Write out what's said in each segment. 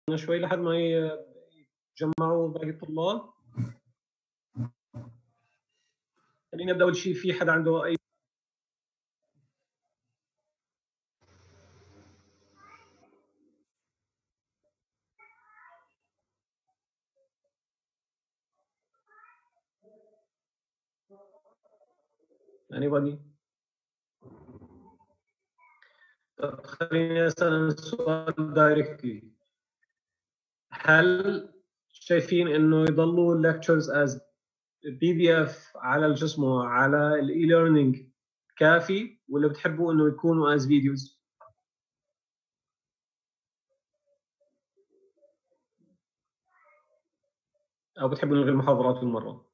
شوي لحد ما يتجمعوا باقي الطلاب. خليني ابدا اول شيء، في حدا عنده اي anybody؟ طب خليني اسال سؤال دايركتلي. هل شايفين انه يضلوا الليكتشرز از PDF على الجسمه على الاي ليرنينج كافي، ولا بتحبوا انه يكونوا از فيديوز؟ او بتحبوا نلغي المحاضرات بالمره؟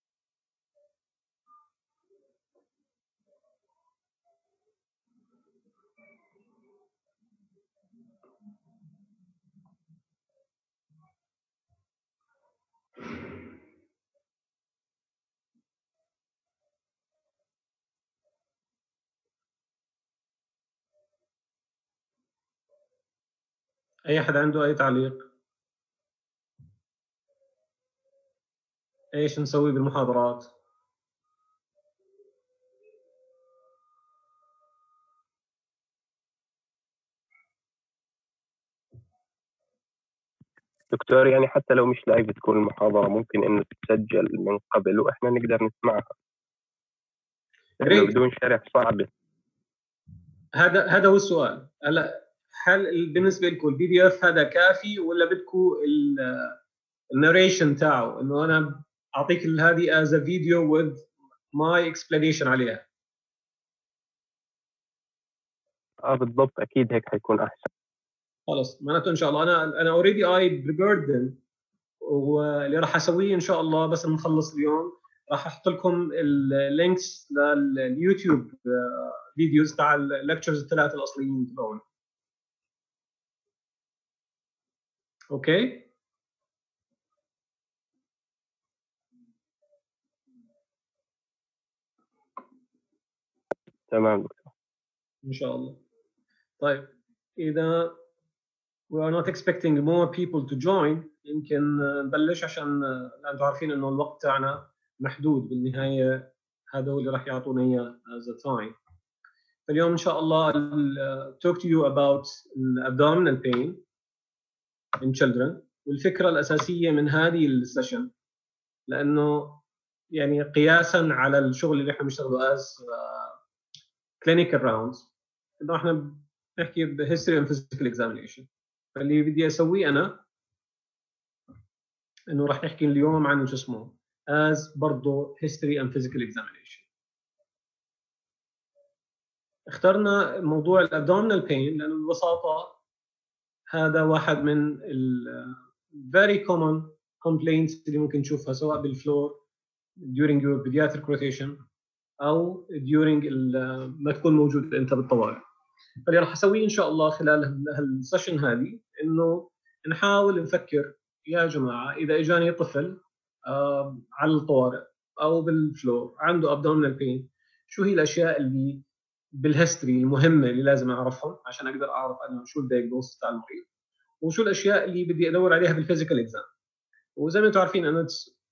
اي حد عنده اي تعليق؟ ايش نسوي بالمحاضرات؟ دكتور، يعني حتى لو مش لايف تكون المحاضرة ممكن إنه تسجل من قبل وإحنا نقدر نسمعها لأنه بدون شرح صعبة. هذا هو السؤال. هلا هل بالنسبه لكم PDF هذا كافي، ولا بدكم الناريشن تاعه، انه انا اعطيك هذه از فيديو with my explanation عليها؟ بالضبط، أكيد هيك حيكون أحسن. خلص، معناته ان شاء الله انا اوريدي اي بريبيرد ذم، واللي راح اسويه ان شاء الله بس نخلص اليوم راح احط لكم اللينكس لليوتيوب فيديوز تاع الليكتشرز الثلاثه الاصليين تبعون. اوكي، تمام دكتور، ان شاء الله. طيب، اذا we are not expecting more people to join، يمكن نبلش عشان انتم عارفين انه الوقت تاعنا محدود بالنهايه. هذا هو اللي راح يعطونا اياه as a time. فاليوم ان شاء الله talk to you about abdominal pain in children. والفكره الاساسيه من هذه السيشن، لانه يعني قياسا على الشغل اللي احنا بنشتغله as clinical rounds، انه احنا بنحكي ب history and physical examination. فاللي بدي اسويه انا انه راح نحكي اليوم عن شو اسمه as برضه history and physical examination. اخترنا موضوع الابدومينال بين لانه ببساطه هذا واحد من ال very common complaints اللي ممكن تشوفها سواء بالفلور during your pediatric rotation او during ما تكون موجود انت بالطوارئ. فاللي راح اسويه ان شاء الله خلال هالسيشن هذه انه نحاول نفكر يا جماعه، اذا اجاني طفل على الطوارئ او بالفلور عنده ابدومينال بين، شو هي الاشياء اللي بالهيستوري المهمه اللي لازم اعرفهم عشان اقدر اعرف انا شو الدايجنوستس تاع المريض، وشو الاشياء اللي بدي ادور عليها بالفيزيكال اكزام. وزي ما انتم عارفين انا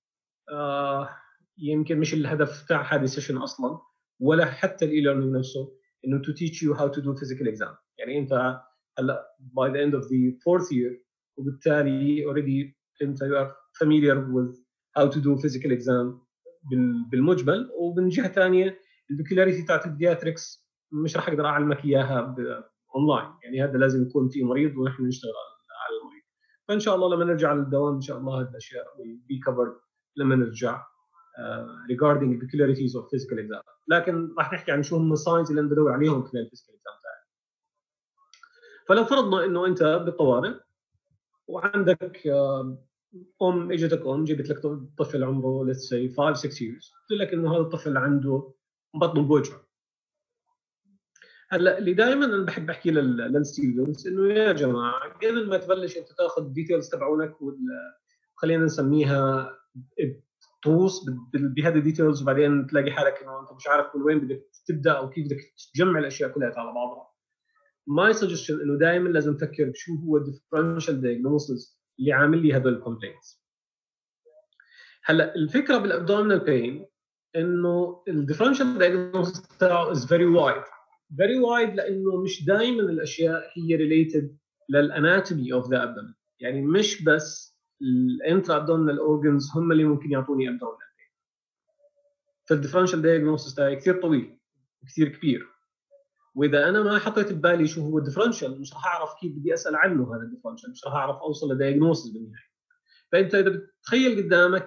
يمكن مش الهدف تاع هذه السيشن اصلا ولا حتى الاي ليرنينج نفسه انه to teach you how to do physical exam. يعني انت هلا by the end of the fourth year، وبالتالي already انت you are familiar with how to do physical exam بالمجمل. ومن جهه ثانيه البيكولاريتي تاعت البيدياتريكس مش راح اقدر اعلمك اياها اونلاين، يعني هذا لازم يكون في مريض ونحن نشتغل على المريض. فان شاء الله لما نرجع للدوام ان شاء الله هذه الاشياء will be covered لما نرجع regarding the peculiarities of physical exam. لكن راح نحكي عن شو هم الساينز اللي انا بدور عليهم خلال الفيزيكال اكزام تاعي. فلو فرضنا انه انت بالطوارئ وعندك اجتك جبت لك طفل عمره let's say 5 6 years، قلت لك انه هذا الطفل عنده بطنه بوجع. هلا اللي دائما انا بحب احكي للستودنتس انه يا جماعه قبل ما تبلش انت تاخذ الديتيلز تبعونك خلينا نسميها تغوص بهذه الديتيلز، وبعدين تلاقي حالك انه انت مش عارف من وين بدك تبدا او كيف بدك تجمع الاشياء كلها على بعضها. ماي سجشن انه دائما لازم افكر شو هو الديفرنشال دايجنوستس اللي عامل لي هدول الكومبلينتس. هلا الفكره بالابدومينال بين انه الديفرنشال دايجنوستس تاعه از فيري وايد لانه مش دائما الاشياء هي ريليتد للاناتومي اوف ذا ابدومين، يعني مش بس الانترا ابدومينال اورجنز هم اللي ممكن يعطوني ابدومينال بين. فالديفرنشال دايجنوستس تاعي كثير طويل وكثير كبير، واذا انا ما حطيت ببالي شو هو الديفرنشال مش راح اعرف كيف بدي اسال عنه هذا الديفرنشال، مش راح اعرف اوصل لدايجنوستس بالنهايه. فانت اذا بتتخيل قدامك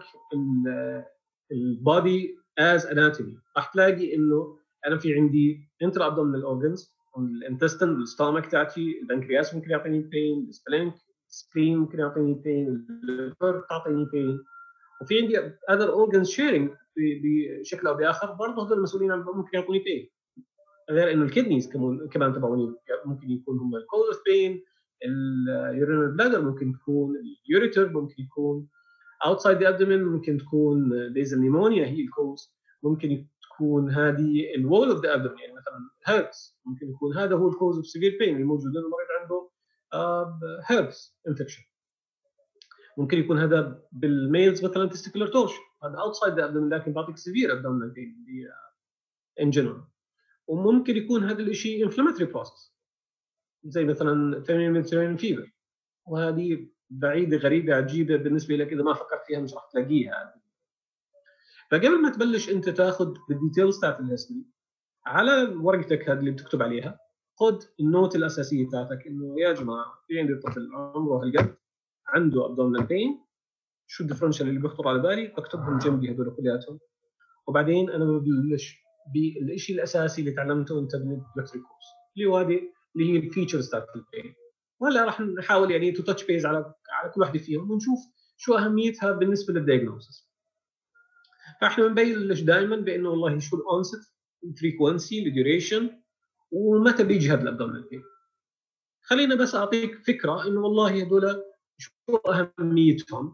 البودي از اناتومي راح تلاقي انه انا في عندي انترا ابدومينال اورجنز، الانتستين، الستامك تاعتي، البنكرياس ممكن يعطيني بين، السبلين ممكن يعطيني بين، الليفر تعطيني بين، وفي عندي اذر اورجنز شيرنج بشكل او باخر برضه هذول المسؤولين عن ممكن يعطوني بين، غير انه الكدنيز كمان تبعوني ممكن يكون هم الكوز بين، اليورينال بلادر ممكن تكون، اليوريتر ممكن يكون، outside the abdomen ممكن تكون basal pneumonia هي الكوز، ممكن تكون هذه الوول اوف ذا abdomen، يعني مثلا هيربس ممكن يكون هذا هو الكوز اوف سيفير بين الموجود لانه المريض عنده هيربس انفكشن. ممكن يكون هذا بالميلز مثلا تستيكولار توش، هذا outside the abdomen لكن بعطيك سيفير abdominal pain in general. وممكن يكون هذا الشيء inflammatory process زي مثلا feminine fever، وهذه بعيده غريبه عجيبه بالنسبه لك اذا ما فكرت فيها مش راح تلاقيها. فقبل ما تبلش انت تاخذ الديتيلز تاعت الهيستوري على ورقتك هذه اللي بتكتب عليها، خذ النوت الاساسيه تاعتك انه يا جماعه في عندي طفل عمره هالقد عنده ابدومينال بين، شو الديفرنشال اللي بيخطر على بالي بكتبهم جنبي هذول كلياتهم، وبعدين انا ببلش بالشيء الاساسي اللي تعلمته انت بالانتلكتريك كورس اللي هو هذه اللي هي الفيتشرز تاعت البين. وهلا راح نحاول يعني تو تاتش بيز على كل واحده فيهم ونشوف شو اهميتها بالنسبه للدايجنوستس. فاحنا بنبلش دائما بانه والله شو الاونست، الفريكونسي، الديوريشن، ومتى بيجي هذا الابدومينال بين. خلينا بس اعطيك فكره انه والله هذول شو اهميتهم،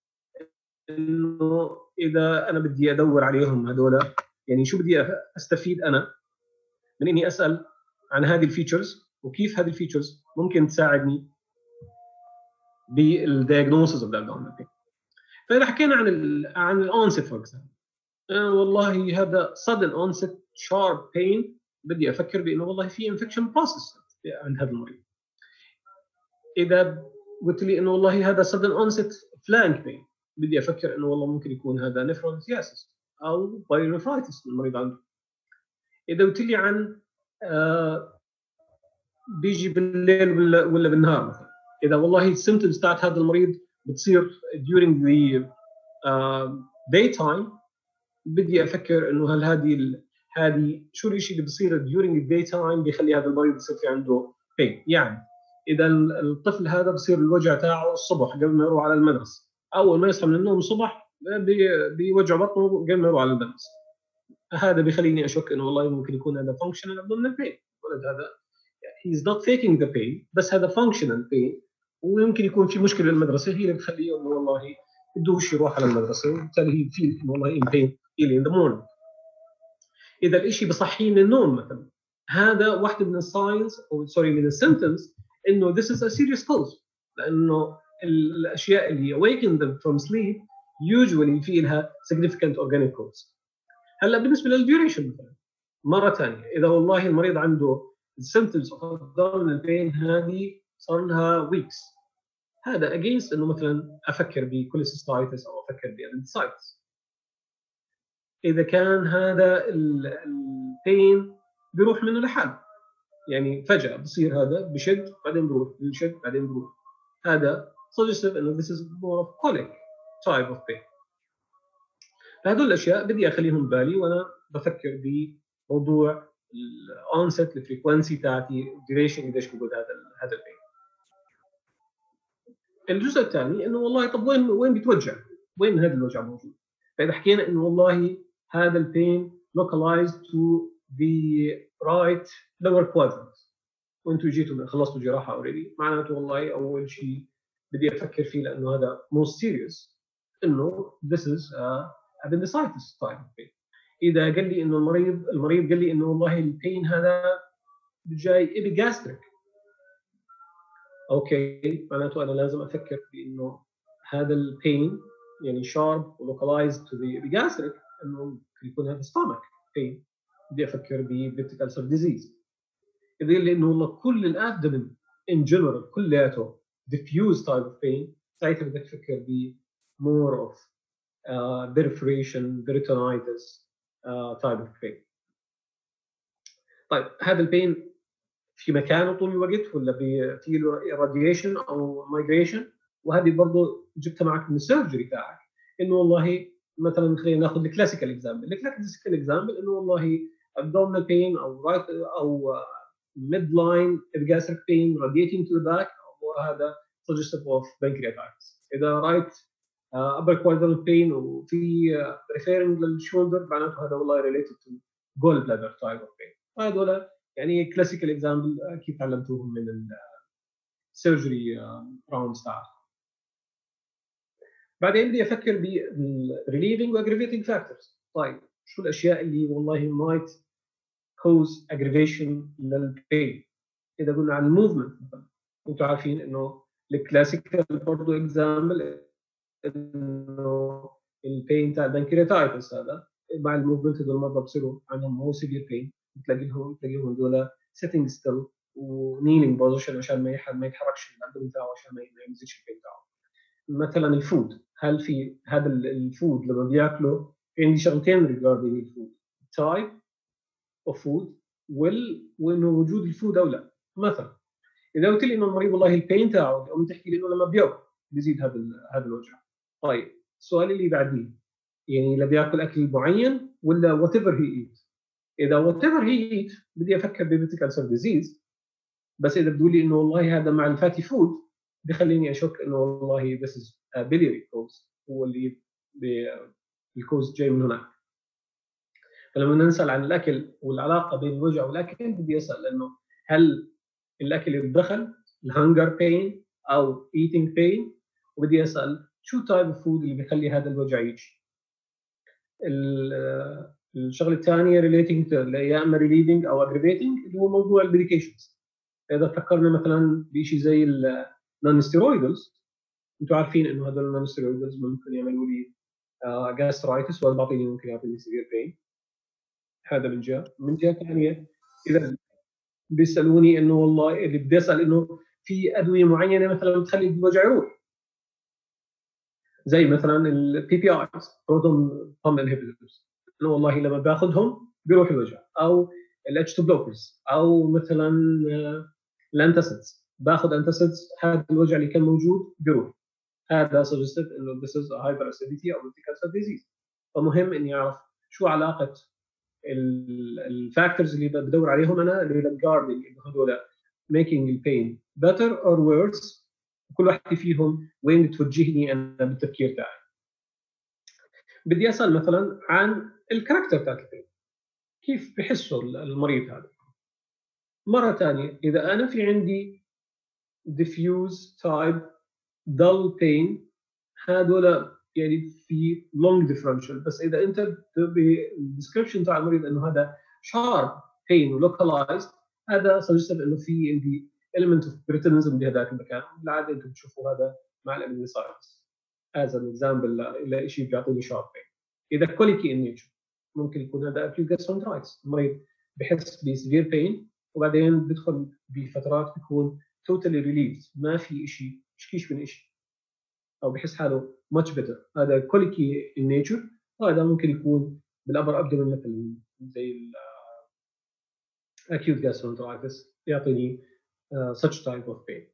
انه اذا انا بدي ادور عليهم هذول يعني شو بدي استفيد انا من اني اسال عن هذه الفيتشرز وكيف هذه الفيتشرز ممكن تساعدني بالدياجنوسيس اوف ذا ابدومينال بين. فاذا حكينا عن الاونست فور اكزامبل، والله هذا sudden onset sharp pain، بدي افكر بانه والله في انفكشن بروسس عند هذا المريض. اذا قلت لي انه والله هذا sudden onset flank pain، بدي افكر انه والله ممكن يكون هذا نفرونثياسيس او بايونيفرايتس المريض عنده. اذا قلت لي عن بيجي بالليل ولا بالنهار مثلا، اذا والله السيمتومز تاعت هذا المريض بتصير during the daytime، بدي افكر انه هل هذه شو الشيء اللي بيصير during the daytime بيخلي هذا المريض يصير في عنده pain. يعني اذا الطفل هذا بصير الوجع تاعه الصبح قبل ما يروح على المدرسه، اول ما يصحى من النوم الصبح بيوجع بطنه قبل ما يروح على المدرسه، هذا بيخليني اشك انه والله ممكن يكون هذا functional abdominal pain. الولد هذا he's not faking the pain، بس هذا functional pain، ويمكن يكون في مشكله بالمدرسه هي اللي بتخليه انه والله بدوش يروح على المدرسه، وبالتالي هي في والله in pain early in the morning. اذا الشيء بصحيه من النوم مثلا، هذا واحده من الساينز او سوري من السيمبتومز انه this is a serious cause، لانه الاشياء اللي awaken them from sleep usually في لها significant organic cause. هلا بالنسبه للديوريشن مثلا مره ثانيه، اذا والله المريض عنده symptoms of abdominal pain هذه صار لها weeks، هذا against انه مثلا افكر بكوليسيستايتس او افكر بابندسايتس. اذا كان هذا البين بيروح منه لحال، يعني فجاه بصير هذا بشد بعدين بروح، بشد بعدين بروح، هذا suggestive انه this is more of colic type of pain. فهذول الاشياء بدي اخليهم ببالي وانا بفكر بموضوع الانست، الفريكونسي تاعتي، الديوريشن قديش بقعد هذا البين. الجزء الثاني انه والله طب وين بيتوجع؟ وين هذا الوجع موجود؟ فاذا حكينا انه والله هذا البين localized to the right lower quadrant، وانتم جيتوا خلصتوا جراحه اوريدي، معناته والله اول شيء بدي افكر فيه لانه هذا most serious انه this is appendicitis type of pain. اذا قال لي انه المريض قال لي انه والله البين هذا جاي epigastric، اوكي معناته انا لازم افكر بانه هذا البين يعني شارب ولوكلايزد تو ذا gastric انه ممكن يكون هذا stomach pain. بدي افكر ببيبتيك ألسر ديزيز. اذا لانه والله كل الابدومين ان جنرال كلياته diffuse type of pain ساعتها بدك تفكر ب more of perforation peritonitis type of pain. طيب هذا البين في مكانه طول الوقت ولا في له راديشن او مايجريشن؟ وهذه برضه جبتها معك من السيرجري تاعك انه والله مثلا خلينا ناخذ الكلاسيكال اكزامبل. الكلاسيكال اكزامبل انه والله abdominal pain او رايت او mid line gastric pain radiating to the back وهذا suggestive of pancreatitis. اذا رايت upper quadrant pain وفي referring للشولدر معناته هذا والله related to gallbladder type of pain. هذول يعني كلاسيكال اكزامبل اكيد تعلمتوهم من السيرجري راوندز تاعها. بعدين بدي افكر بالريليفنج واجريفيتنج فاكتورز. طيب شو الاشياء اللي والله might cause aggravation للبين؟ اذا قلنا عن الموفمنت مثلا انتم عارفين انه الكلاسيكال برضه اكزامبل انه البين تاع البنكرياتايتس هذا مع الموفمنت هذول المرضى بصيروا عندهم مو سيفير بين تلاقيهم هذول سيتنج ستيل ونيلينج بوزيشن عشان ما يتحركش الابدن بتاعه عشان ما يزيدش البين بتاعه. مثلا الفود، هل في هذا الفود لما بياكله في عندي شغلتين ريجاردينج الفود، تايب اوف فود وانه وجود الفود او لا. مثلا اذا قلت لي انه المريض والله البين تاعه او تحكي لي انه لما بياكل بيزيد هذا الوجع. طيب السؤال اللي بعديه يعني اذا بياكل اكل معين ولا وات ايفر هي ايت. اذا وات ايفر هي ايت بدي افكر ببيبتيك ألسر ديزيز. بس اذا بتقول لي انه والله هذا مع الفاتي فود بخليني اشك انه والله this is a biliary cause هو اللي الكوز جاي من هناك. فلما نسال عن الاكل والعلاقه بين الوجع والاكل بدي اسال انه هل الاكل اللي دخل الهنجر بين او eating pain، وبدي اسال شو تايب اوف فود اللي بيخلي هذا الوجع يجي. الشغله الثانيه relating to يا اما relieving او aggravating اللي هو موضوع الميديكيشنز. اذا فكرنا مثلا بشيء زي النون ستيرويدز، انتم عارفين انه هذول النون ستيرويدز ممكن يعملوا لي جاسترايتس والبعضين ممكن يعطيني سيفير بين. هذا من جهه ثانيه اذا بيسالوني انه والله اللي بدي اسال انه في ادويه معينه مثلا بتخلي الوجع يروح زي مثلا البي بي ايز بروتون بامب انهبيتورز انه والله لما باخذهم بيروح الوجع، او الاتش 2 بلوكرز، او مثلا الانتاسيدز باخذ انتاسيدز هذا الوجع اللي كان موجود بيروح. هذا suggested انه this is a hyperacidity او peptic ulcer disease. فمهم اني اعرف شو علاقه الفاكتورز اللي بدور عليهم انا regarding هذول making the pain better or worse. كل واحد فيهم وين بتوجهني انا بالتفكير تاعي. بدي اسال مثلا عن الكاركتر تاع البين، كيف بحسه المريض هذا. مره ثانيه اذا انا في عندي diffuse type dull pain هذول يعني في long differential. بس اذا انت بالديسكربشن تاع المريض انه هذا sharp pain ولوكلايزد هذا سجستيف انه في عندي element of britanism بهذاك المكان. بالعاده انتم بتشوفوا هذا مع الابندسايتس as an example لشيء بيعطيني sharp pain. اذا كوليكي in nature ممكن يكون هذا acute gastroenteritis، المريض بحس بسيفير pain وبعدين بدخل بفترات بيكون totally relieved ما في شيء بشكيش من شيء او بحس حاله much better. هذا كوليكي in nature. وهذا ممكن يكون بالابر ابدومين مثل زي acute gastroenteritis يعطيني such type of pain.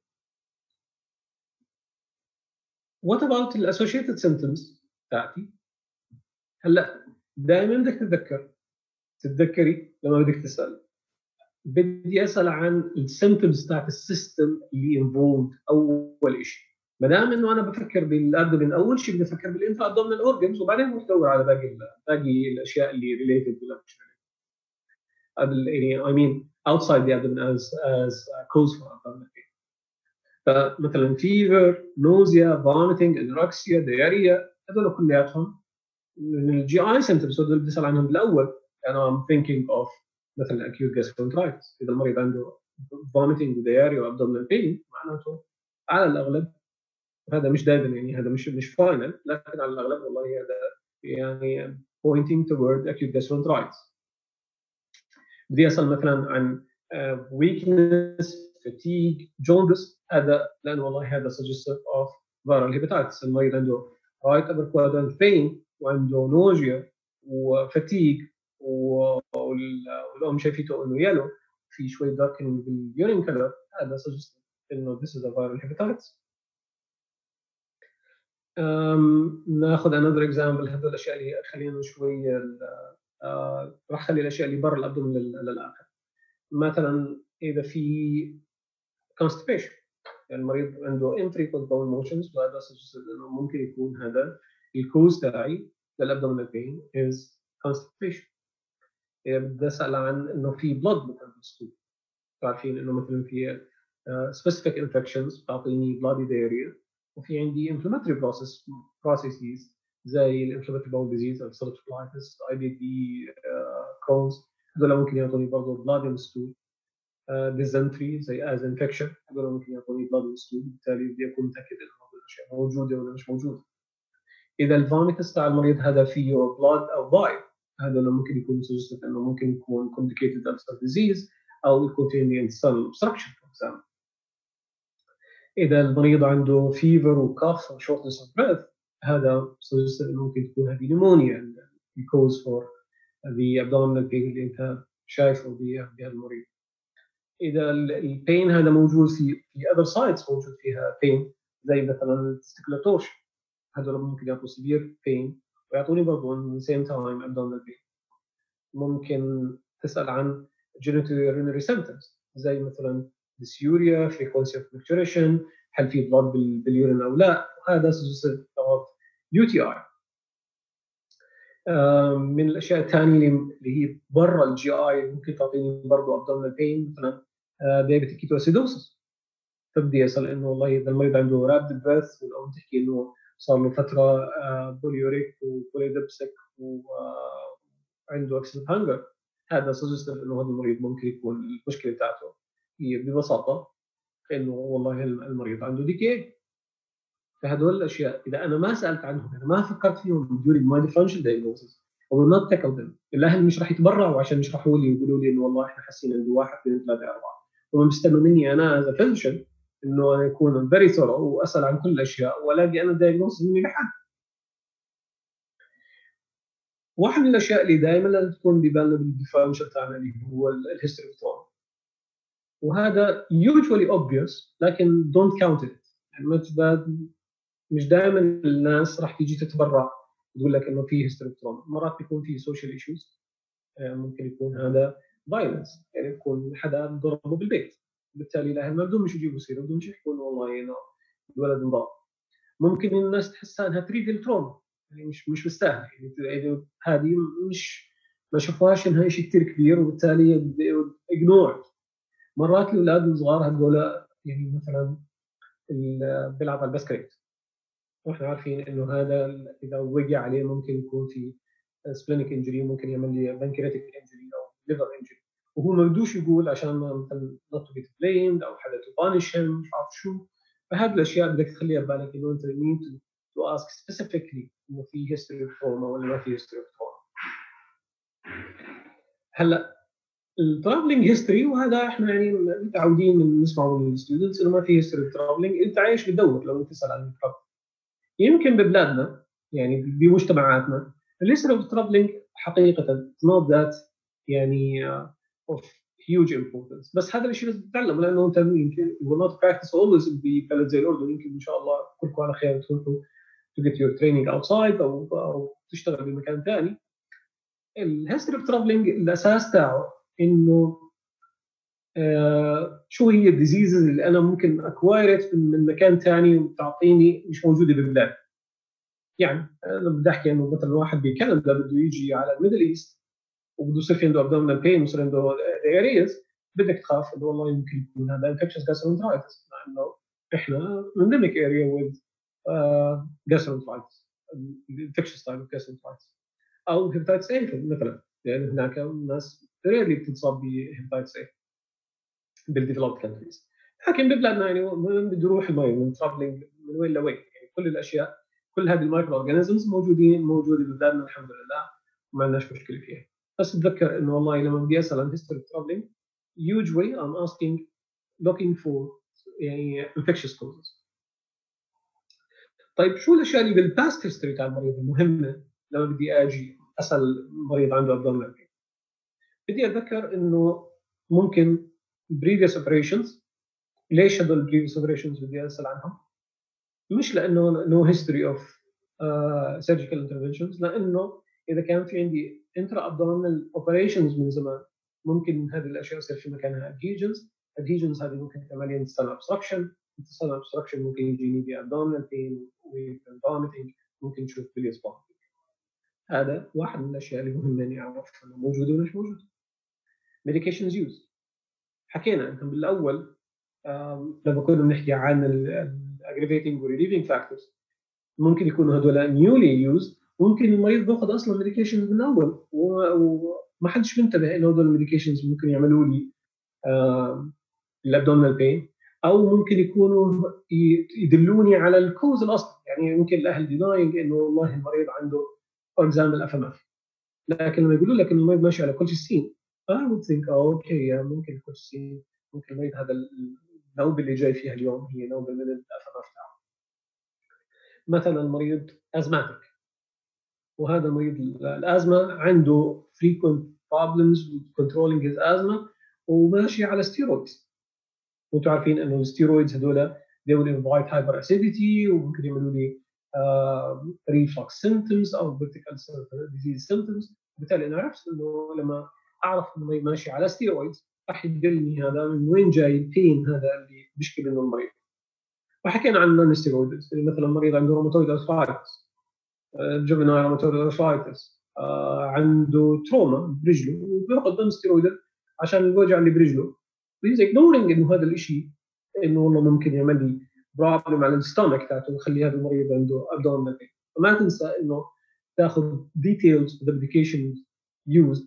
What about the associated symptoms تاعتي؟ هلا دائما بدك تتذكري لما بدك تسال بدي اسال عن السيمبتومز تاعت السيستم اللي انفولد اول شيء. ما دام انه انا بفكر بالابدومين اول شيء بدي افكر بالانترا ابدومينال اورجنز وبعدين بدور على باقي الاشياء اللي ريليتد بالابدومين. يعني I mean outside the abdomen as a cause for abdominal pain. فمثلا fever, nausea, vomiting, anorexia, diarrhea هذول كلياتهم من الجي اي سيمبتومز اللي بدي اسال عنهم بالاول. انا I'm thinking of مثلا acute gastroenteritis. اذا المريض عنده vomiting diarrhea وabdominal pain معناته على الاغلب، هذا مش دائما يعني هذا مش فاينل، لكن على الاغلب والله هذا يعني pointing toward acute gastroenteritis. بدي اسال مثلا عن weakness, fatigue, jaundice، هذا لان والله هذا suggestive of viral hepatitis. المريض عنده right upper quadrant pain وعنده nausea وفاتيج والام شايفته انه يلو في شويه darkening باليورين كلر، هذا suggestive انه this is a viral hepatitis. ناخذ another example. هذول الاشياء اللي خلينا شوي راح اخلي الاشياء اللي برا الابدومن للاخر. مثلا اذا في constipation، يعني المريض عنده infrequent bowel motions، وهذا انه ممكن يكون هذا الكوز تاعي للابدومينال بين is constipation. إذا بدي اسال عن انه في blood مثلا بالستول، عارفين انه مثلا في specific infections تعطيني bloody diarrhea، وفي عندي inflammatory processes زي الانفلاماتوري باول ديزيز، ulcerative colitis، IBD، Crohn's، هذول ممكن يعطوني برضه blood in stool. dysentery زي as infection، هذول ممكن يعطوني blood in stool، بالتالي بدي اكون متاكد انه هذول الاشياء موجوده ولا مش موجوده. اذا الفوميتس تاع المريض هذا فيه blood او bile، هذول ممكن يكون suggestive انه ممكن يكون complicated ulcer disease او يكون في intestinal obstruction for example. اذا المريض عنده fever وكاف و shortness of breath، هذا suggestive انه ممكن تكون هذه pneumonia cause for the abdominal pain اللي انت شايفه بهذا المريض. اذا البين هذا موجود في other sites موجود فيها pain زي مثلا testicular torsion، هذول ممكن يعطوا severe pain ويعطوني برضه at the same time abdominal pain. ممكن تسال عن genitourinary symptoms زي مثلا dysuria، frequency of micturition، هل في blood باليورين او لا، وهذا suggestive of UTI. من الاشياء الثانيه اللي هي برا الجي اي ممكن تعطيني برضه abdominal pain، مثلا diabetic ketoacidosis. فبدي اسال انه والله اذا المريض عنده رابد بريث والام تحكي انه صار له فتره بوليوريك وبوليدبسك وعنده اكسس هانجر، هذا سجستيف انه هذا المريض ممكن يكون المشكله بتاعته هي ببساطه انه والله المريض عنده ديكي. فهدول الاشياء اذا انا ما سالت عنهم، انا ما فكرت فيهم during my differential diagnosis I will not tackle them. الاهل مش راح يتبرعوا عشان يشرحوا لي ويقولوا لي انه والله احنا حاسين عنده 1 2 3 4، هم بيستنوا مني انا as a physician انه انا اكون very thorough واسال عن كل الاشياء والاقي انا diagnosis مني لحد. واحد من الاشياء اللي دائما لازم تكون ببالنا بالديفرنشال تاعنا اللي هو الهيستوري اوف تروما، وهذا usually obvious لكن don't count it. يعني مش دائما الناس راح تيجي تتبرع تقول لك انه في هيستوري اوف تروما، مرات بيكون في سوشيال ايشوز، ممكن يكون هذا فايلنس، يعني يكون حدا ضربه بالبيت، بالتالي الاهل ما بدهم يجيبوا سيره، بدهم يحكوا انه والله انه الولد انضرب. ممكن الناس تحسها انها تريفل تروما، يعني مش مستاهله، يعني هذه مش ما شافوهاش انها شيء كثير كبير وبالتالي اجنور. مرات الاولاد الصغار هذول يعني مثلا بيلعب على البسكليت، واحنا عارفين انه هذا اذا وقع عليه ممكن يكون في سبلينيك انجري، ممكن يعمل لي بانكرياتيك انجري او ليفر انجري، وهو ما بدوش يقول عشان مثلا not to be blamed او حدا to punish him، مش عارف شو. فهذه الاشياء بدك تخليها ببالك انه انت need to ask specifically انه في history of trauma ولا ما في history of trauma. هلا الترافلينج هيستوري، وهذا احنا يعني متعودين نسمعه من الستودنتس انه ما في هيستوري اوف ترافلينج، انت عايش بتدور لو تسال عن الترافل. يمكن ببلادنا يعني بمجتمعاتنا الهيستوري اوف ترافلينج حقيقه not that يعني of huge importance، بس هذا الشيء لازم تتعلمه لانه انت يمكن you will not practice always ببلد زي الاردن، يمكن ان شاء الله كلكم على خير تروحوا to get your training outside او تشتغل بمكان ثاني. الهيستوري اوف ترافلينج الاساس تاعه انه شو هي الديزيزز اللي انا ممكن اكوايرت من مكان ثاني وتعطيني مش موجوده ببلاد. يعني انا بدي احكي انه مثلا واحد بكندا بده يجي على الميدل ايست وبده يصير في عنده ابدومينال بين ويصير عنده اريز، بدك تخاف انه والله يمكن يكون هذا انفكشن جاسترونترايتس، لانه احنا انديميك اريا وذ جاسترونترايتس، الانفكشن تايب جاسترونترايتس او هيباتايتس اي مثلا، لان هناك ناس ريرلي بتتصاب بهيباتايتس اي. بالديفلوبد كانتريز. لكن ببلادنا يعني من بده يروح المريض من ترافلينج من وين لوين، يعني كل الاشياء كل هذه المايكرو اورجانيزمز موجوده ببلادنا الحمد لله وما عندناش مشكله فيها. بس اتذكر انه والله لما بدي اسال عن هيستوري ترافلينج usually I'm asking looking for يعني infectious causes. طيب شو الاشياء اللي بالباست هيستوري تاع المريض المهمه لما بدي اجي اسال مريض عنده ابدومينال بين؟ بدي اتذكر انه ممكن previous operations. ليش هدول previous operations بدي اسال عنهم؟ مش لانه no history of surgical interventions، لانه اذا كان في عندي intra abdominal operations من زمان ممكن هذه الاشياء يصير في مكانها adhesions هذه ممكن تعمل لي intestinal obstruction ممكن يجيني ب abdominal pain vomiting، ممكن نشوف bilious vomiting. هذا واحد من الاشياء اللي مهمه اني اعرف انه موجوده ولا مش موجوده. medications use حكينا انهم بالاول لما كنا بنحكي عن aggravating و relieving factors ممكن يكونوا هذول newly used، ممكن المريض باخذ اصلا ميديكيشنز من اول وما حدش بينتبه انه هذول الميديكيشنز ممكن يعملوا لي الابدومينال بين، او ممكن يكونوا يدلوني على الكوز الاصلي. يعني ممكن الاهل ديناينج انه والله المريض عنده فور اكزامبل اف ام اف، لكن لما يقولوا لك انه المريض ماشي على كولشيستين I would think اوكي ممكن الكولشيستين ممكن المريض هذا النوبه اللي جاي فيها اليوم هي نوبه من الاف ام اف تاعه. مثلا المريض ازماتيك، وهذا المريض الازمه عنده frequent problems with controlling his asthma وماشي على ستيرويدز. وانتم عارفين انه الستيرويدز هذول they will invite hyperacidity وممكن يعملوا لي reflux symptoms او vertical disease symptoms. بالتالي انا عرفت انه لما اعرف انه المريض ماشي على ستيرويدز راح يدلني هذا من وين جاي البين هذا اللي بيشكي منه المريض. وحكينا عن النون ستيرويدز مثلا مريض عنده روماتويد ارثرايتس، جوفينال روماتويد ارثرايتس، عنده تروما برجله وبياخذ نون ستيرويد عشان الوجع اللي برجله. بيز اجنورينج انه هذا الشيء انه والله ممكن يعمل لي بروبلم على الستومك تاعته ويخلي هذا المريض عنده ابدومينال بين. فما تنسى انه تاخذ ديتيلز اوف ذا ميديكيشن يوزد.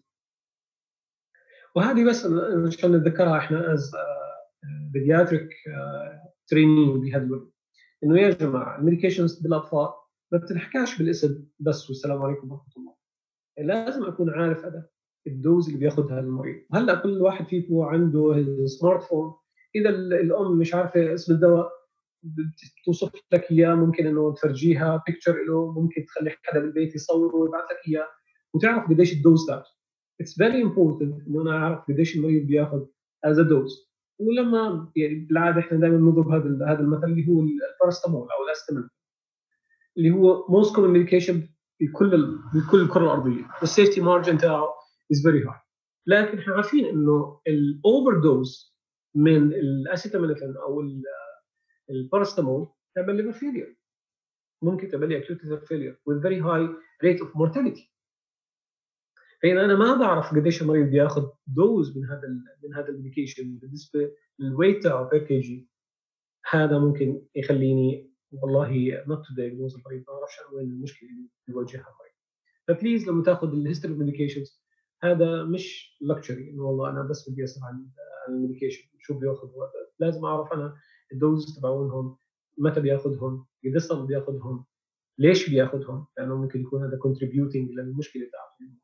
وهذه بس عشان نتذكرها احنا از بيدياتريك تريننج بهذا انه يا جماعه الميديكيشنز بالاطفال ما بتنحكاش بالاسم بس والسلام عليكم ورحمه الله. لازم اكون عارف هذا الدوز اللي بياخذها المريض. هلا كل واحد فيكم عنده سمارت فون، اذا الام مش عارفه اسم الدواء بتوصف لك اياه، ممكن انه تفرجيها بيكتشر له، ممكن تخلي حدا بالبيت يصوره ويبعث لك اياه وتعرف قديش الدوز تاعته. It's very important انه انا اعرف قديش المريض بياخذ as a dose. ولما يعني بالعاده احنا دائما نضرب هذا المثل اللي هو البارستامول او الاستامين اللي هو most common medication بكل الكره الارضيه. السيفتي مارجن تاعه is very high. لكن احنا عارفين انه الاوفر دوز من الاسيتامينوفين او البارستامول تعمل ليفر فيلير، ممكن تعمل لي acute liver failure with very high rate of mortality. فإذا أنا ما بعرف قديش المريض بياخذ دوز من هذا الميديكيشن بالنسبة للويت تاعه بير كي جي، هذا ممكن يخليني والله not to diagnose المريض، ما أعرفش وين المشكلة اللي بيواجهها المريض. فبليز لما تاخذ الهيستوري اوف ميديكيشنز هذا مش لكتشري انه والله انا بس بدي اسال عن الميديكيشن شو بياخذ، لازم اعرف انا الدوز تبعونهم، متى بياخذهم، قد ايش بياخذهم، ليش بياخذهم، لانه ممكن يكون هذا contributing للمشكله تاعته.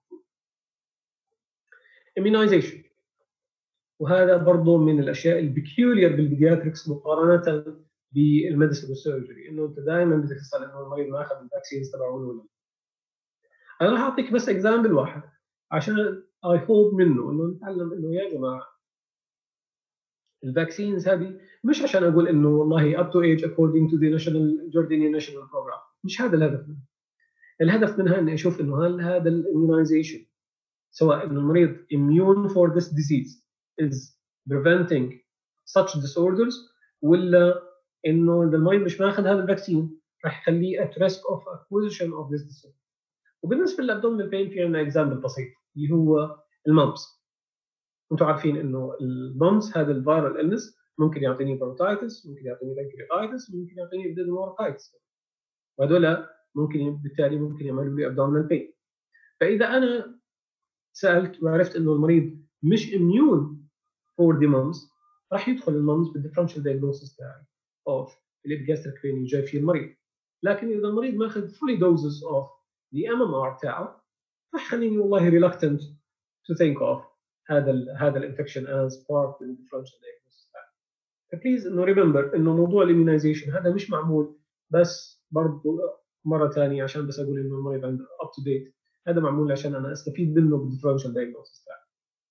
immunization، وهذا برضه من الاشياء البيكيولير بالبيدياتريكس مقارنه بالميديسن والسيرجري، انه انت دائما بدك تسال انه المريض ما اخذ الفاكسينز تبعونه ولا. انا راح اعطيك بس اكزامبل واحد عشان اي هوب منه انه نتعلم انه يا جماعه الفاكسينز هذه مش عشان اقول انه والله up to age according to the national Jordanian national program، مش هذا الهدف منها. الهدف منها اني اشوف انه هل هذا الاميونايزيشن سواء انه المريض immune for this disease is preventing such disorders، ولا انه اذا المريض مش ماخذ هذا الفاكسين راح يخليه at risk of acquisition of this disorder. وبالنسبه للابدومينال بين في عندنا اكزامبل بسيط اللي هو الممس. انتم عارفين انه الممس هذا الفيرال النس ممكن يعطيني بروتايتس، ممكن يعطيني بانكرياتايتس، ممكن يعطيني ادينوموركايتس، وهذول ممكن بالتالي ممكن يعملوا لي ابدومينال بين. فاذا انا سالت وعرفت انه المريض مش اميون فور ذا ممس، راح يدخل الممز بالديفرنشال دايجنوستس تاعي اوف الابجاستريك بين جاي فيه المريض. لكن اذا المريض ماخذ فولي دوزز اوف the MMR تاعه فخليني والله reluctant to think of هذا الانفكشن as part of the differential diagnosis. فبليز انه ريمبر انه موضوع الاميونيزيشن هذا مش معمول بس برضه مره ثانيه عشان بس اقول انه المريض عنده اب تو ديت، هذا معمول عشان انا استفيد منه بالديفرنشال دايجنوستس تاعي.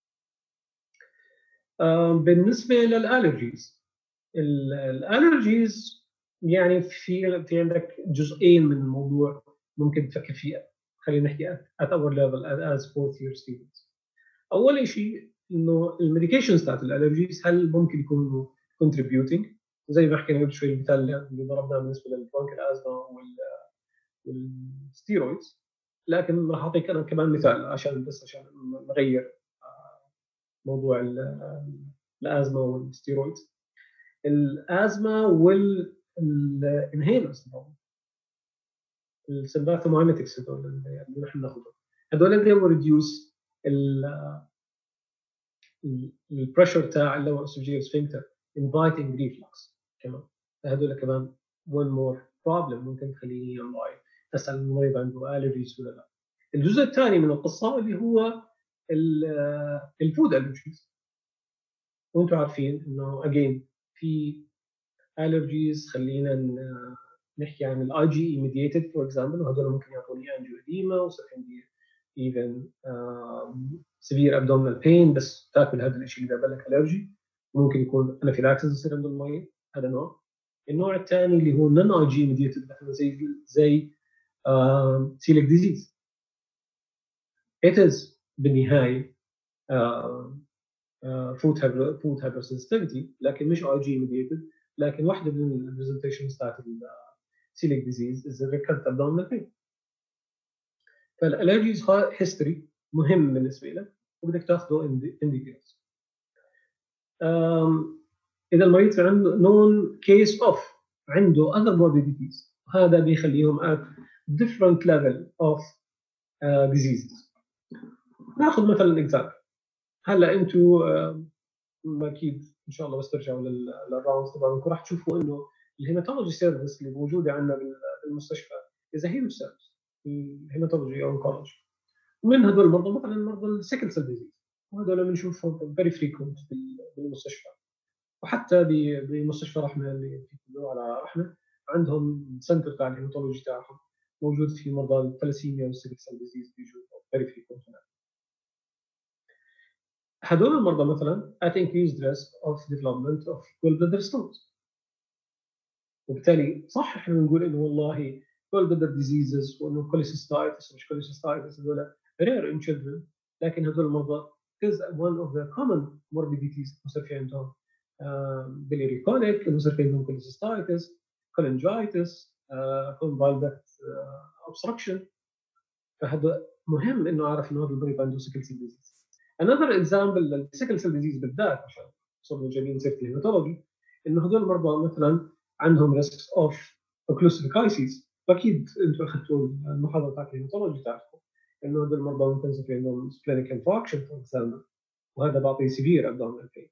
بالنسبه للالرجيز، الالرجيز يعني في عندك جزئين من الموضوع ممكن تفكر فيه. خلينا نحكي at our level as fourth year students. اول شيء انه الميديكيشنز تاعت الالرجيز هل ممكن يكونوا contributing زي ما حكينا قبل شوي المثال اللي ضربناه بالنسبه للبرونكيال ازما والستيرويدز. لكن راح اعطيك انا كمان مثال عشان نغير موضوع الازمه والستيرويدز. الازمه والانهيلرز السمباثومايميتكس هذول اللي نحن ناخذهم هذول they will reduce البريشر تاع اللور اسوفيجيال سفنكتر inviting reflux كمان. هذول كمان one more problem ممكن تخليني ينضاي اسال المريض عنده allergies ولا لا. الجزء الثاني من القصه اللي هو الفود allergies. وانتم عارفين انه again في allergies خلينا نحكي عن الاي جي اي ميديتد فور اكزامبل، وهذول ممكن يعطوني انجيوديما وسكندري even severe abdominal pain بس تاكل هذا الشيء اللي جاب لك الرجي. ممكن يكون انافيلاكسيس يصير عند المريض، هذا نوع. النوع الثاني اللي هو نون اي جي ميديتد زي سيليك ديزيز. it is بالنهايه food hypersensitivity لكن مش اي جي ميديتد. لكن واحده من البرزنتيشنز بتاعت السيليك ديزيز is a recurrent abdominal pain. فالالرجيز هيستوري مهم بالنسبه لك وبدك تاخذه ان ديتيلز. اذا المريض عنده نون كيس اوف عنده other morbidities هذا بيخليهم at different level of diseases. ناخذ مثلا اكزامبل. هلا انتم اكيد ان شاء الله بس ترجعوا للراوندز تبعكم راح تشوفوا انه الهيماتولوجي سيرفيس اللي موجوده عندنا بالمستشفى اذا هي سيرفيس الهيماتولوجي او انكولوجي. ومن هذول المرضى مثلا مرضى السيكل سيل ديزيز وهذول بنشوفهم فيري فريكونت بالمستشفى. وحتى بمستشفى رحمه اللي على رحمه عندهم سنتر تاع الهيماتولوجي تاعهم موجود في مرضى الثلاسيميا والسيكل سيل ديزيز بيجوا فيري فريكونت. هذول المرضى مثلا at increased risk of development of gallbladder stones. وبالتالي صح احنا بنقول انه والله gallbladder diseases وانه cholecystitis مش cholecystitis هذول rare in children، لكن هذول المرضى is one of the common morbidities بصير في عندهم biliary colic، بصير في عندهم cholecystitis، cholangitis، bile duct obstruction. فهذا مهم انه اعرف انه هذا المريض عنده sickle cell disease. another example للسيكل سيل ديزيز بالذات عشان صرنا جايبين سيره الهيماتولوجي انه هذول المرضى مثلا عندهم ريسك اوف اوكلوسيف كرايسيس. واكيد انتم اخذتوا المحاضره تاعت الهيماتولوجي تعرفوا انه هذول المرضى ممكن يصير في عندهم سبلينيك انفاركشن فور اكزامبل وهذا بعطي سيفير ابدومينال بين.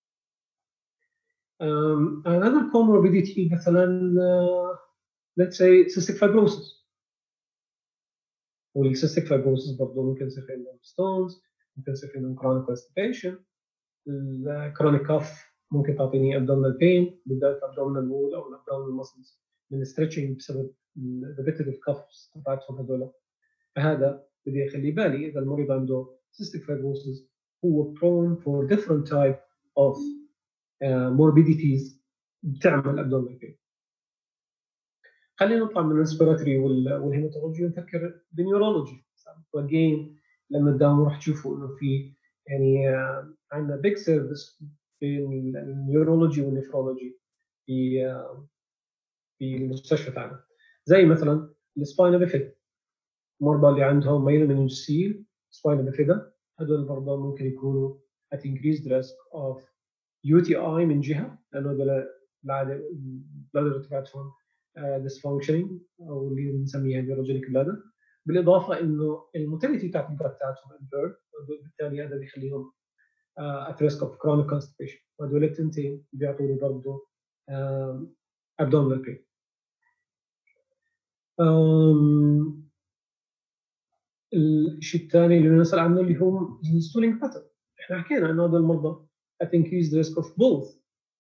another comorbidity مثلا let's say cystic fibrosis. والcystic fibrosis برضه ممكن يصير في عندهم ستونز، ممكن يصير في عندهم chronic constipation. الكرونيك كاف ممكن تعطيني abdominal pain بالذات abdominal wall او abdominal muscles من stretching بسبب repetitive cuffs تبعتهم هذول. فهذا بدي اخلي بالي اذا المريض عنده cystic fibrosis هو prone for different type of morbidities بتعمل abdominal pain. خلينا نطلع من الريسبيراتوري والهيماتولوجي ونفكر بالنيورولوجي. واجين لما تداوموا راح تشوفوا انه في يعني عندنا بيج سيرفيس بين النيورولوجي والنفرولوجي في المستشفى تاعنا. زي مثلا السباينا بيفيدا، المرضى اللي عندهم مايلومينوجيسيل سباينا بيفيدا هذول المرضى ممكن يكونوا at increased risk of UTI من جهه لانه هذول العاده البلادر تبعتهم dysfunctioning او اللي بنسميها neurogenic bladder، بالاضافه انه الموتيليتي تاعت الجات تاعتهم impaired وبالتالي هذا بيخليهم at risk of chronic constipation. وهدول التنتين بيعطوني برضه abdominal pain. الشيء الثاني اللي بنسأل عنه اللي هو الستولينج باترن. احنا حكينا انه هذول المرضى at increased risk of both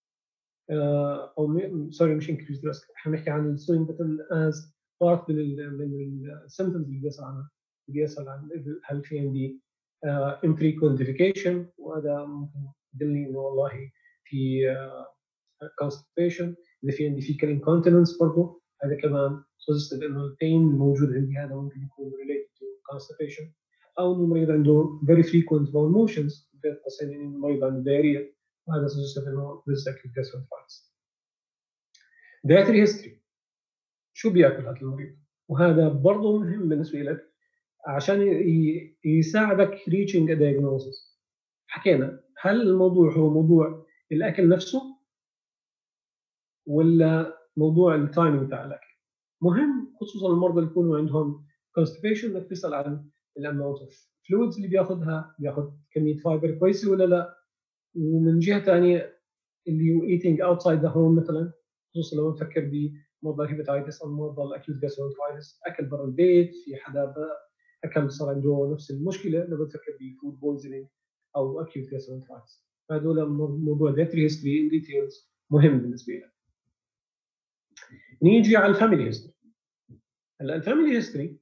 او سوري مش increased risk، احنا بنحكي عن الستولينج باترن as part من السيمبتومز اللي بيسأل عن هل في عندي infrequent defecation، وهذا ممكن يدلني انه والله في constipation. اذا في عندي fecal incontinence برضه هذا كمان suggested انه البين الموجود عندي هذا ممكن يكون related to constipation، او انه المريض عنده very frequent bowel motions بين قوسين انه المريض عنده diarrhea، وهذا suggested انه this acute gastroenteritis. dietary history، شو بياكل هذا المريض؟ وهذا برضه مهم بالنسبه لك عشان يساعدك reaching a diagnosis. حكينا هل الموضوع هو موضوع الاكل نفسه ولا موضوع التايمينج تاع الاكل؟ مهم خصوصا المرضى اللي يكونوا عندهم constipation انك تسال عن الاماونت اوف فلويدز اللي بياخذها، بياخذ كميه فايبر كويسه ولا لا. ومن جهه ثانيه اللي هو eating outside the home مثلا، خصوصا لو نفكر بمرضى الهيباتيتس او مرضى الاكيوت جاسترونترايتس، اكل برا البيت، في حدا اكل صار عنده نفس المشكله، لو بتفكر بفود بويزنينج او اكيوت جاسترونترايتس. فهذول موضوع ديتري هيستوري ان ديتيلز مهم بالنسبه لنا. نيجي على الفاميلي هيستوري. هلا الفاميلي هيستوري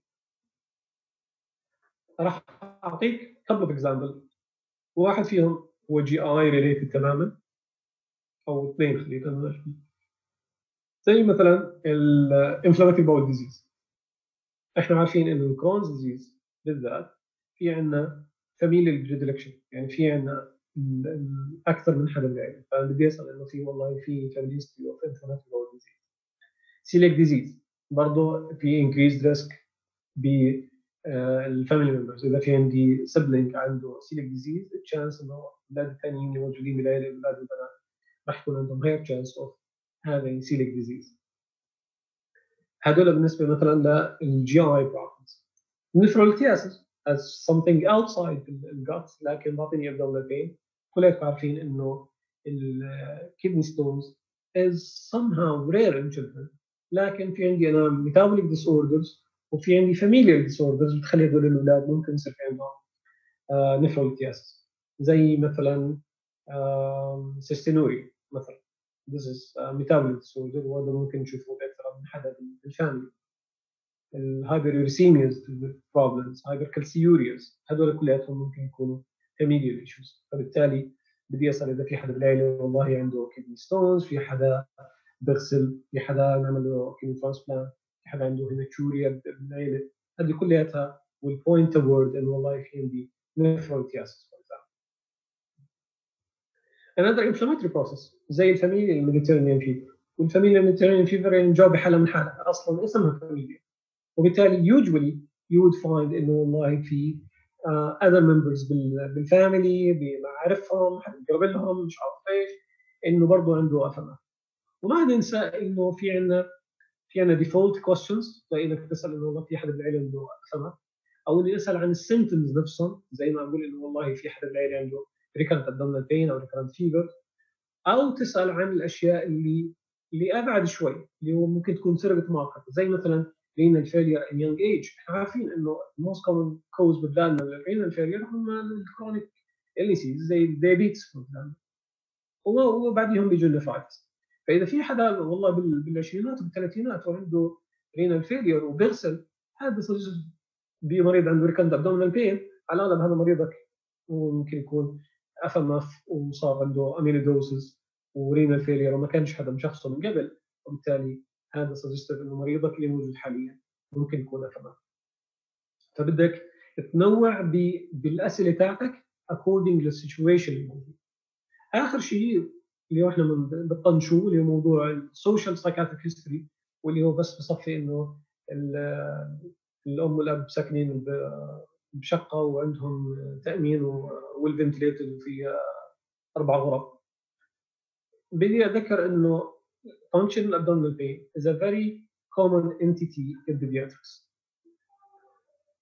راح اعطيك couple of example، واحد فيهم هو جي اي ريليتد تماما، او اثنين خلينا نقول، زي مثلا الانفلاماتوري باول ديزيز. احنا عارفين انه الكرونز ديزيز بالذات في عندنا فاميليال بريدلكشن، يعني في عندنا اكثر من حدا بالعيله، فبدي اسال انه في والله في فاميلي هيستوري اوف انفلاماتوري باول ديزيز. سيليك ديزيز برضه في انكريزد ريسك بالفاميلي ممبرز. اذا في عندي سبلينج عنده سيليك ديزيز، التشانس انه الاولاد الثانيين اللي موجودين بالعيله، الاولاد والبنات، راح يكون عندهم هاير تشانس اوف having celiac disease. هذول بالنسبه مثلا للجي اي بروبلمز. نفروليتياسيس as something outside الجت لكن بعطيني abdominal pain. كلكم عارفين انه الكدني ستونز is somehow rare in children، لكن في عندي انا metabolic disorders وفي عندي familial disorders بتخلي هذول الاولاد ممكن يصير في عندهم نفروليتياسيس، زي مثلا سيستينوريا مثلا. This is metabolic disorder، وهذا ممكن نشوفه اكثر من حدا بالفاميلي. الهايبريوريسيمياز بروبلمز، هايبركالسيورياز، هذول كلياتهم ممكن يكونوا familial issues. فبالتالي بدي اسال اذا في حدا بالعيله والله عنده كدني ستونز، في حدا بغسل، في حدا نعمل له كدني ترانسبلانت، في حدا عنده هيماتوريا بالعيله. هذه كلياتها والبوينت تورد انه والله في عندي نفروتياسيس. another inflammatory process زي الفاميليا الميديتيرينيان فيفر. والفاميليا الميديتيرينيان فيفر يعني جاوب بحالها من حالها، اصلا اسمها فاميليا، وبالتالي usually you would find انه والله في other members بالفاميلي بمعارفهم، حد يقرب لهم، مش عارف ايش، انه برضه عنده افما. وما ننسى انه في عندنا default questions، زي انك تسال انه والله في حدا بالعيله عنده افما، او اني اسال عن السيمتومز نفسهم، زي ما اقول انه والله في حدا بالعيله عنده recurrent abdominal pain او recurrent fever، او تسال عن الاشياء اللي ابعد شوي، اللي هو ممكن تكون سرقه مؤقته، زي مثلا renal failure in young age. احنا عارفين انه most common cause ببلادنا للrenal failure هم الكرونيك illnesses زي الديابيتس مثلا، وبعديهم بيجوا النفايتس. فاذا في حدا والله بالعشرينات وبالثلاثينات وعنده renal failure وبيغسل، هذا بمريض عنده recurrent abdominal pain، على الاغلب هذا مريضك وممكن يكون افمف وصار عنده اميلودوسس ورينال فيلير وما كانش حدا مشخصه من قبل، وبالتالي هذا سجستيف انه مريضك اللي موجود حاليا ممكن يكون افمف. فبدك تنوع بالاسئله تاعتك according للسيتويشن اللي موجود. اخر شيء اللي هو احنا بنطنشوه اللي هو موضوع السوشيال سايكاتريك هيستوري، واللي هو بس بصفي انه الام والاب ساكنين بشقه وعندهم تامين والفنتليتد وفيها 4 غرف. بدي اذكر انه functional abdominal pain is a very common entity in pediatrics.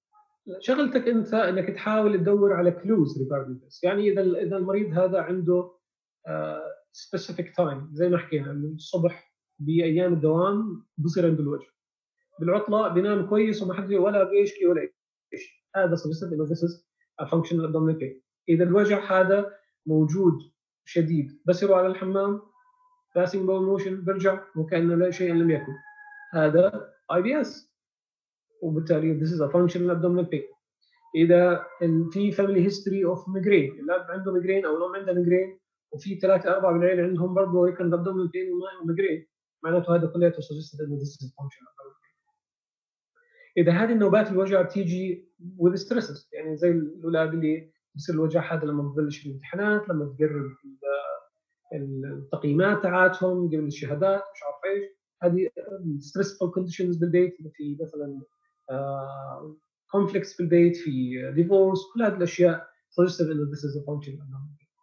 شغلتك انت انك تحاول تدور على كلوز ريجاردينج ذس. يعني اذا المريض هذا عنده سبيسيفيك تايم، زي ما حكينا انه الصبح بايام الدوام بصير عنده الوجع، بالعطله بينام كويس وما حد ولا بيشكي ولا شيء، هذا سجستد انه ذس از فانكشنال ابدومينال بين. اذا الوجع هذا موجود شديد بس يروح على الحمام باسنج بول موشن برجع وكانه لا شيء لم يكن، هذا اي بي اس، وبالتالي this is a functional abdominal pain. اذا في family history of migraine، الاب عنده migraine او الام عندها migraine وفي 3-4 بالعيله عندهم برضه recurrent abdominal pain وmigraine، معناته هذا كلياته suggested انه this is functional abdominal pain. اذا هذه النوبات الوجع بتيجي with stresses، يعني زي الاولاد اللي بصير الوجع هذا لما بتبلش الامتحانات، لما تقرب التقييمات تاعتهم قبل الشهادات مش عارف ايش، هذه stressful conditions بالبيت، في مثلا conflicts في البيت، في divorce، كل هذه الاشياء suggested انه this is a functional abdominal pain.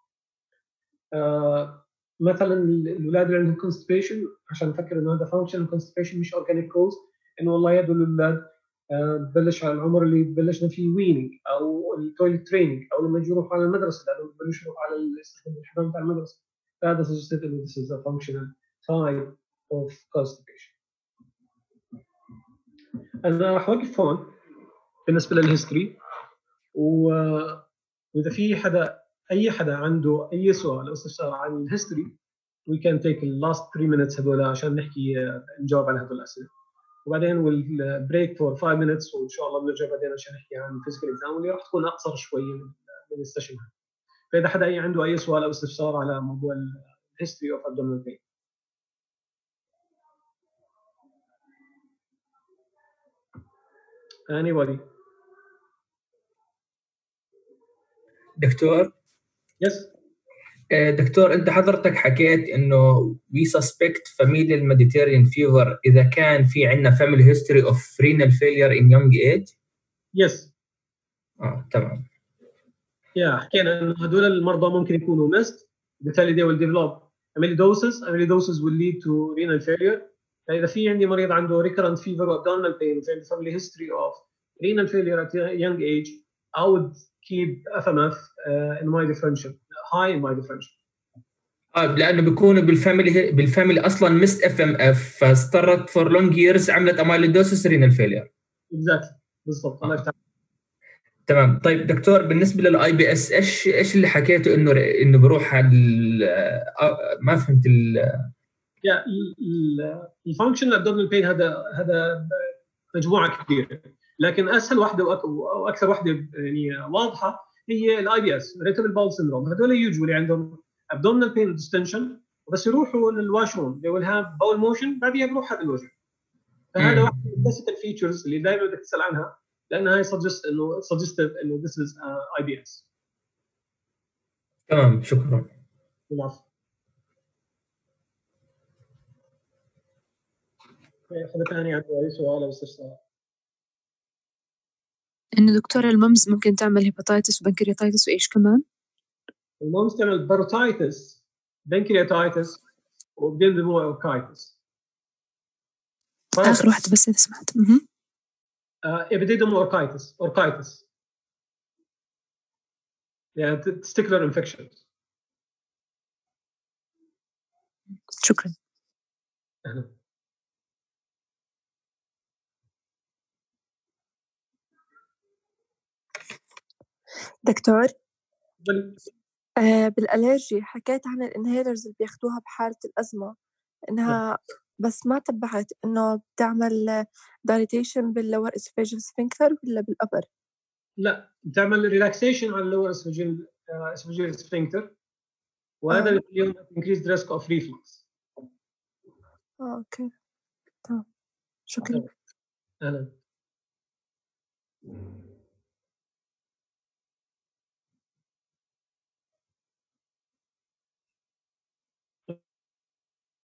مثلا الاولاد اللي عندهم constipation، عشان نفكر انه هذا functional constipation مش organic cause، انه والله هذول الاولاد ببلش على العمر اللي بلشنا فيه ويننج او التويلت تريننج، او لما يجوا يروحوا على المدرسه لانه ببلشوا يروحوا على استخدام الحمام تاع المدرسه، فهذا suggested انه this is a functional type of constipation. انا راح اوقف هون بالنسبه للهيستوري، واذا في اي حدا عنده اي سؤال او استفسار عن الهيستوري we can take the last 3 minutes هذول عشان نحكي نجاوب على هذول الاسئله، وبعدين we'll break for 5 minutes وان شاء الله بنرجع بعدين عشان نحكي عن physical exam واللي راح تكون اقصر شويه من السيشن هذا. فاذا حدا عنده اي سؤال او استفسار على موضوع الهيستوري اوف abdominal pain. anybody؟ دكتور. يس. دكتور، انت حضرتك حكيت انه we suspect familial Mediterranean fever اذا كان في عندنا family history of renal failure in young age. يس. تمام. حكينا انه هذول المرضى ممكن يكونوا missed، بالتالي they will develop amyloidosis will lead to renal failure. فاذا في عندي مريض عنده recurrent fever و abdominal pain وفي عندي family history of renal failure at a young age, I would keep FMF in my differential, high in my differential. لانه بيكونوا بالفاميلي اصلا مست FMF، فاسترت for long years عملت amyloidosis renal failure. exactly بالضبط. الله يفتح. تمام. طيب دكتور، بالنسبه للاي بي اس ايش اللي حكيته انه بروح على ما فهمت الفانكشنال ابدومينال بين هذا مجموعه كبيره، لكن اسهل واحده واكثر واحده يعني واضحه هي الاي بي اس irritable bowel syndrome. هذول يوجولي عندهم abdominal pain distension، بس يروحوا للواشروم they will have bowel motion بعديها بروح هذا الوجع. فهذا واحد من الكلاسيكال فيتشرز اللي دائما بدك تسال عنها، لانها هي suggestive انه this is IBS. تمام، شكرا. العفو. حدا ثاني عنده اي سؤال او استفسار؟ إنه دكتور الممز ممكن تعمل هيباتيتس وبنكرياتيتس وإيش كمان؟ الممز تعمل باروتايتس، بنكرياتيتس، وبعدين ديموكايتس. آخر واحدة بس إذا سمحت. اوركايتس يعني testicular infections. شكرا. دكتور، بالالرجي حكيت عن الانهيلرز اللي بياخدوها بحالة الأزمة إنها بس ما تبعت إنه بتعمل دايليتيشن باللور اسوفيجيال سفنكتر ولا بالأبر؟ لا، بتعمل ريلاكسيشن على اللور اسوفيجيال سفنكتر، وهذا اللي اليوم increased risk of reflux. اوكي تمام، شكرا. أهلا.